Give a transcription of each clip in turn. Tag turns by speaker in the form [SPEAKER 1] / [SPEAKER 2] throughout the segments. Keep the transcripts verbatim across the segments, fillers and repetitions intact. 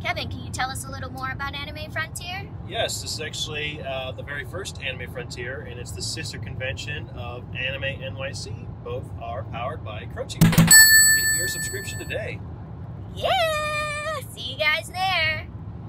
[SPEAKER 1] Devin, can you tell us a little more about Anime Frontier?
[SPEAKER 2] Yes, this is actually uh, the very first Anime Frontier, and it's the sister convention of Anime N Y C. Both are powered by Crunchyroll. Get your subscription today.
[SPEAKER 1] Yeah! See you guys there!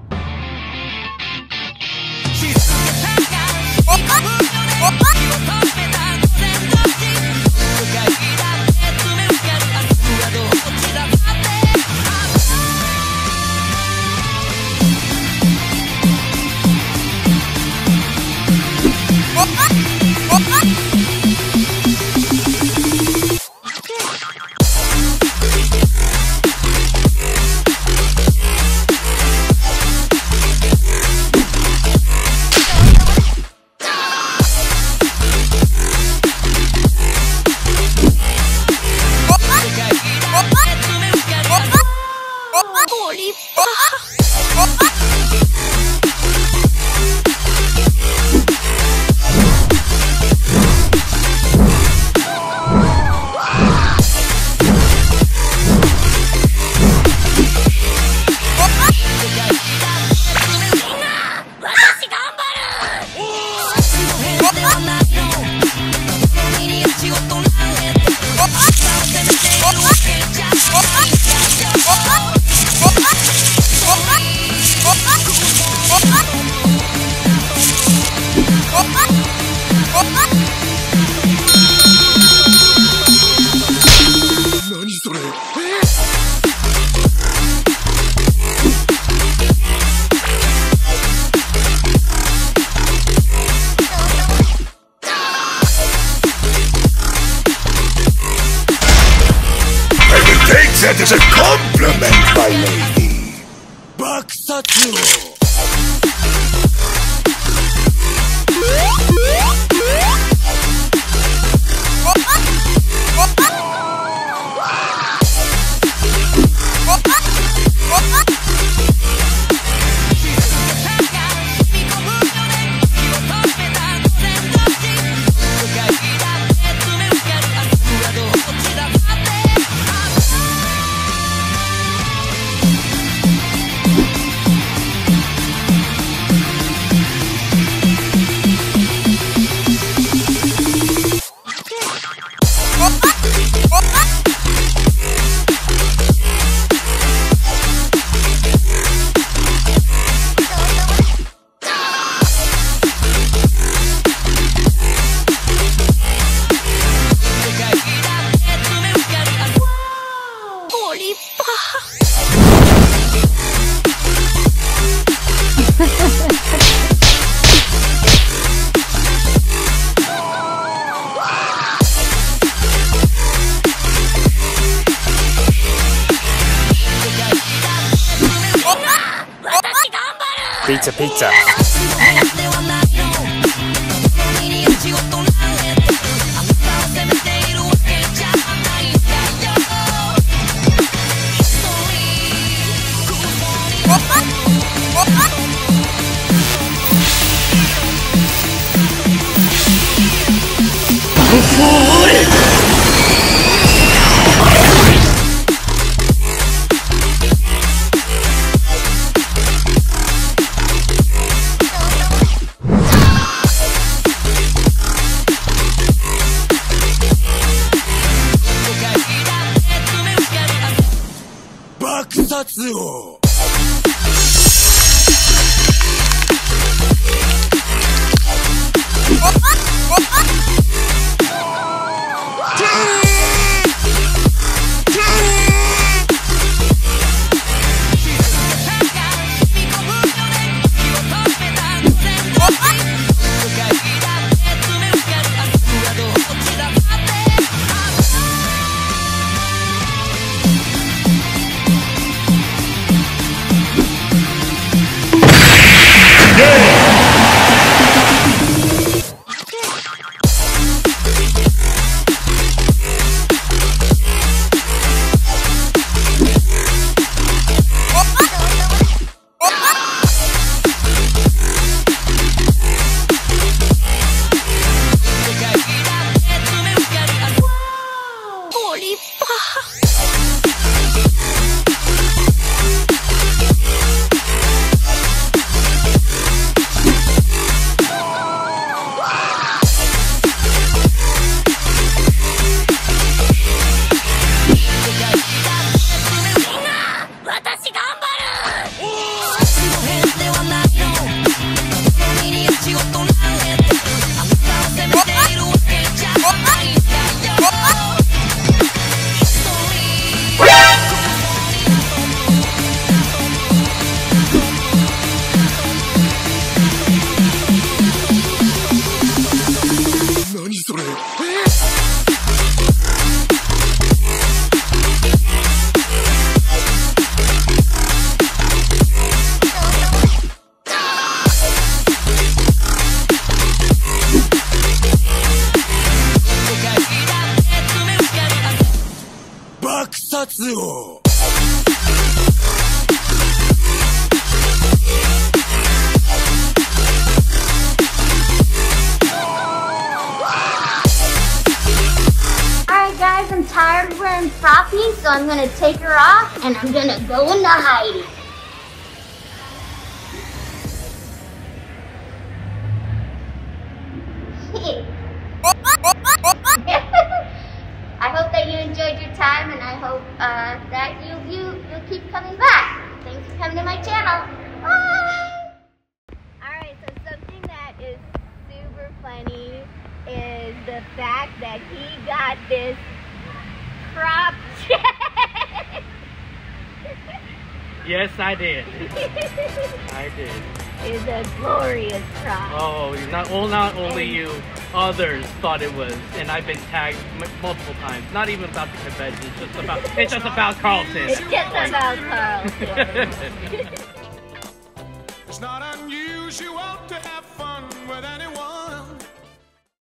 [SPEAKER 3] That is a compliment, my lady. Bakusatsu!
[SPEAKER 4] Pizza, pizza. Bakusatsu!
[SPEAKER 3] Tokusatsu!
[SPEAKER 1] Alright guys, I'm tired of wearing Proppy, so I'm gonna take her off and I'm gonna go into hiding. I hope that you enjoyed your time, and I hope uh, that you you you'll keep coming back. Thanks for coming to my channel. Bye. All right, so something that is super funny is the fact that he got this crop check.
[SPEAKER 5] Yes, I did. I did.
[SPEAKER 1] It's a glorious crop.
[SPEAKER 5] Oh, not, well, not only you, others thought it was, and I've been tagged m multiple times. Not even about the convention, it's just about, it's just about Carlton.
[SPEAKER 1] It's just about Carlton.
[SPEAKER 3] It's not unusual